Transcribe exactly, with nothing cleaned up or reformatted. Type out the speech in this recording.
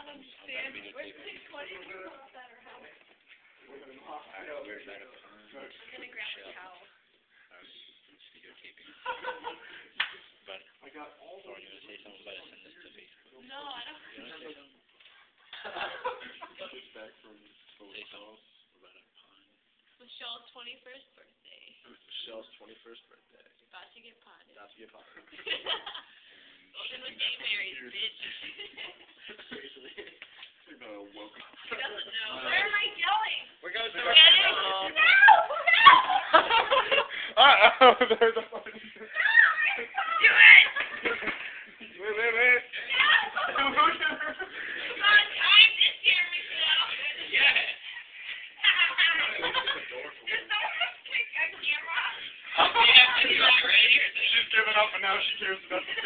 not understand. Where's six twenty people at our house? I know, we're trying to find. I'm gonna grab a towel. I was videotaping. But, I got all or you want to say something about it, send this to Facebook. No, I don't. You want to say something? Just back from Say something about a pun. Michelle's twenty-first birthday. Michelle's twenty-first birthday. About to get potted. About to get potted. Welcome to gay married, bitch. Seriously. You're gonna woke up. He doesn't know. Where am I going? We're going Get somewhere. it? Um, No! No! Uh-oh, there's a funny. Do it! Wait, wait, wait. No! Come on, time this year, Michelle. Yeah. There's no one take on camera. Yeah, anyway, right here. She's given up and now she cares about the